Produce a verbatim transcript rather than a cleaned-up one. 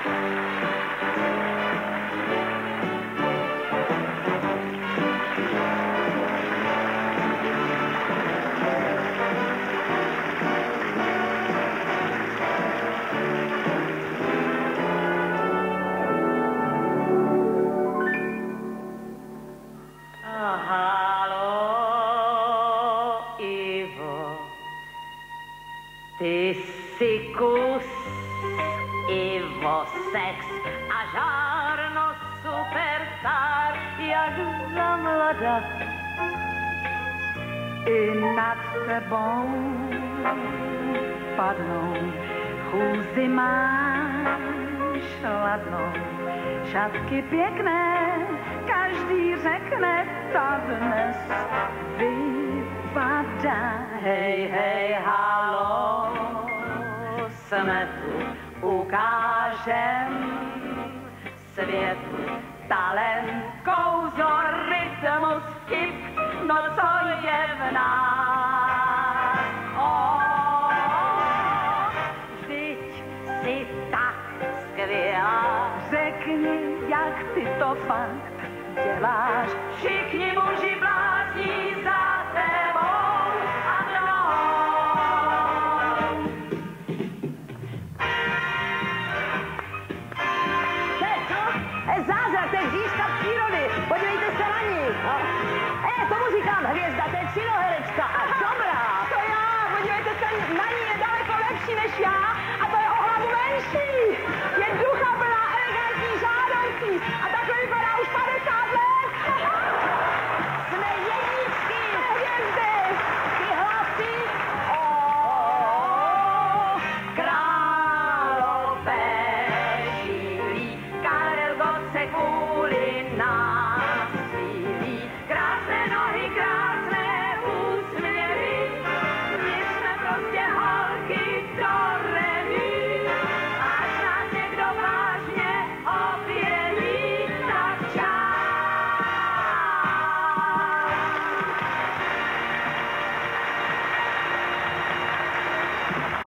Ty jsi kus, Ivo, sex a žárno superstar, jak za mlada. I nad tebou padnou, chůzi máš ladnou, šatky pěkné, každý řekne, ta dnes vypadá. Hej, hej, halo, jsme tu, ukážem světu talent, kouzlo, rytmus, vtip, no co je v nás. Oh, vždyť jsi tak skvělá, řekni, jak ty to fakt děláš. Všichni muži blázní za tebou a mnou. To je co? Zázrak, to je říška přírody. Podívejte se na ní. E, tomu říkám hvězda, to je činoherečka a dobrá. To já, podívejte se, na ní je daleko lepší než já.